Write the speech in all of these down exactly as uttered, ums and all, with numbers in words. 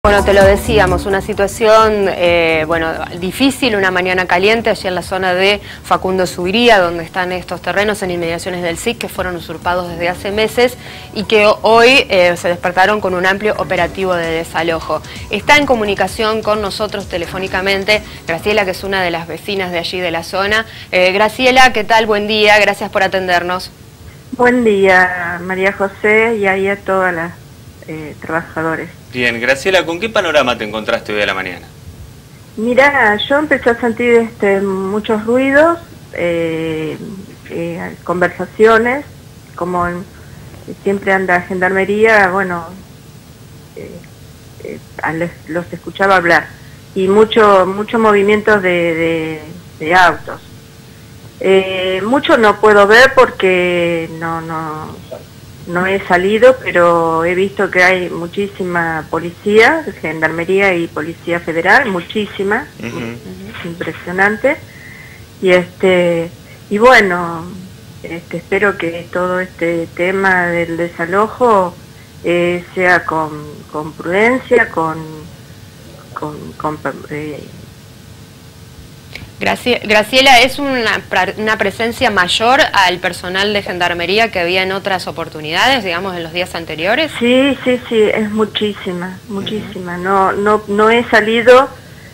Bueno, te lo decíamos, una situación eh, bueno, difícil, una mañana caliente allí en la zona de Facundo Subiría, donde están estos terrenos en inmediaciones del S I C que fueron usurpados desde hace meses y que hoy eh, se despertaron con un amplio operativo de desalojo. Está en comunicación con nosotros telefónicamente Graciela, que es una de las vecinas de allí de la zona. Eh, Graciela, ¿qué tal? Buen día, gracias por atendernos. Buen día, María José, y ahí a todas las eh, trabajadores. Bien, Graciela, ¿con qué panorama te encontraste hoy a la mañana? Mirá, yo empecé a sentir este, muchos ruidos, eh, eh, conversaciones, como en, siempre anda Gendarmería, bueno, eh, eh, les, los escuchaba hablar, y mucho, mucho movimientos de, de, de autos. Eh, mucho no puedo ver porque no, no, no he salido, pero he visto que hay muchísima policía, Gendarmería y Policía Federal, muchísima, uh-huh. Impresionante. Y este y bueno, este, espero que todo este tema del desalojo eh, sea con, con prudencia, con, con, con eh, Graciela, ¿es una, una presencia mayor al personal de Gendarmería que había en otras oportunidades, digamos, en los días anteriores? Sí, sí, sí, es muchísima, muchísima. No, no, no he salido,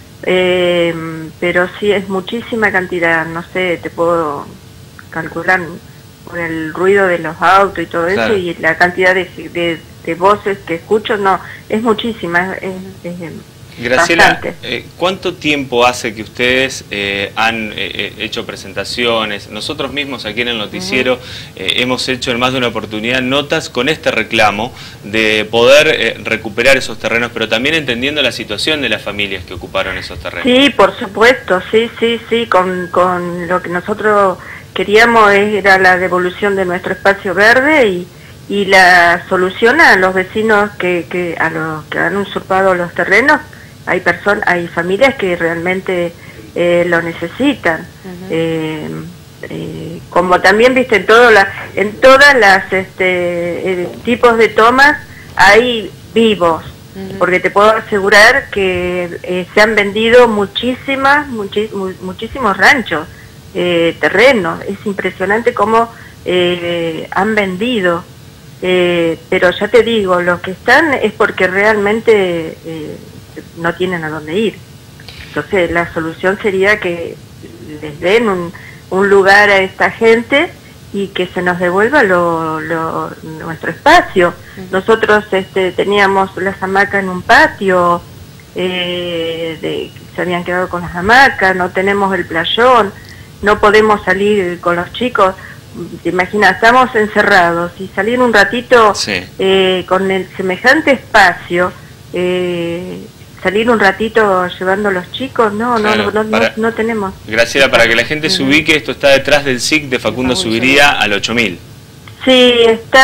eh, pero sí es muchísima cantidad. No sé, te puedo calcular por el ruido de los autos y todo eso, claro. Y la cantidad de, de, de voces que escucho, no, es muchísima, es, es, es Graciela, eh, ¿cuánto tiempo hace que ustedes eh, han eh, hecho presentaciones? Nosotros mismos aquí en el noticiero eh, hemos hecho en más de una oportunidad notas con este reclamo de poder eh, recuperar esos terrenos, pero también entendiendo la situación de las familias que ocuparon esos terrenos. Sí, por supuesto, sí, sí, sí, con, con lo que nosotros queríamos era la devolución de nuestro espacio verde y, y la solución a los vecinos que, que, a los que han usurpado los terrenos. Hay personas, hay familias que realmente eh, lo necesitan. Uh-huh. eh, eh, como también viste en todo la, en todas las este, eh, tipos de tomas hay vivos, uh-huh. Porque te puedo asegurar que eh, se han vendido muchísimas, muchi, mu, muchísimos ranchos, eh, terrenos. Es impresionante cómo eh, han vendido. Eh, pero ya te digo, los que están es porque realmente eh, no tienen a dónde ir. Entonces la solución sería que les den un, un lugar a esta gente y que se nos devuelva lo, lo, nuestro espacio. Uh-huh. Nosotros este, teníamos las hamacas en un patio, eh, de, se habían quedado con las hamacas, no tenemos el playón, no podemos salir con los chicos. Te imaginas, estamos encerrados y salir un ratito, sí. eh, con el semejante espacio, eh, salir un ratito llevando a los chicos, no, claro, no, no, para, no, no tenemos. Graciela, para que la gente se ubique, esto está detrás del S I C de Facundo Subiría al ocho mil. Sí,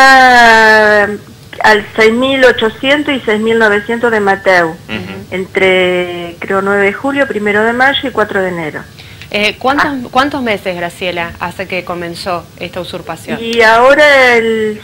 está al seis mil ochocientos y seis mil novecientos de Mateu, uh-huh. Entre, creo, nueve de julio, primero de mayo y cuatro de enero. Eh, ¿cuántos, ah. ¿Cuántos meses, Graciela, hace que comenzó esta usurpación? Y ahora el,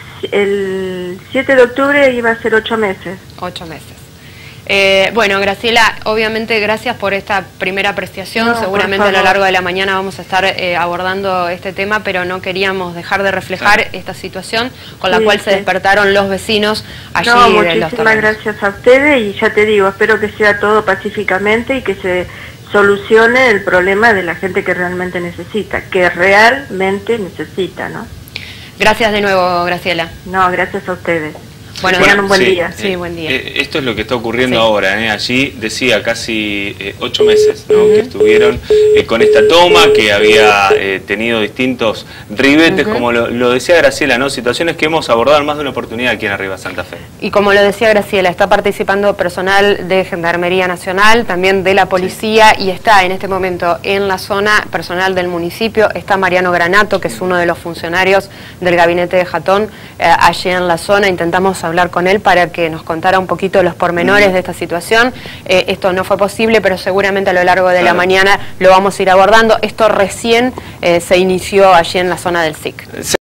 el siete de octubre iba a ser ocho meses. Ocho meses. Eh, bueno, Graciela, obviamente gracias por esta primera apreciación. No, seguramente a lo largo de la mañana vamos a estar eh, abordando este tema, pero no queríamos dejar de reflejar claro. esta situación con la sí, cual sí. se despertaron los vecinos allí no, de los muchísimas terrenos. Gracias a ustedes y ya te digo, espero que sea todo pacíficamente y que se solucione el problema de la gente que realmente necesita, que realmente necesita, ¿no? Gracias de nuevo, Graciela. No, gracias a ustedes. Bueno, tengan un buen sí, día. Sí, buen día. Eh, esto es lo que está ocurriendo sí. ahora. ¿eh? Allí decía casi eh, ocho meses ¿no? uh-huh. que estuvieron eh, con esta toma, que había eh, tenido distintos ribetes, uh-huh. como lo, lo decía Graciela, ¿no? Situaciones que hemos abordado en más de una oportunidad aquí en Arriba Santa Fe. Y como lo decía Graciela, está participando personal de Gendarmería Nacional, también de la policía, sí. y está en este momento en la zona personal del municipio. Está Mariano Granato, que es uno de los funcionarios del gabinete de Jatón, eh, allí en la zona. Intentamos hablar con él para que nos contara un poquito los pormenores de esta situación. Eh, esto no fue posible, pero seguramente a lo largo de claro. la mañana lo vamos a ir abordando. Esto recién eh, se inició allí en la zona del S I C.